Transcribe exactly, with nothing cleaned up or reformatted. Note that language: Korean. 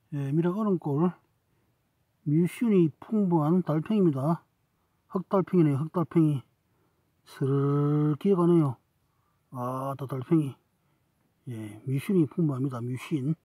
예, 미락 얼음골 뮤신이 풍부한 달팽이입니다. 흑달팽이네요. 흑달팽이 스르르 기어가네요. 아, 또 달팽이. 예, 뮤신이 풍부합니다. 뮤신.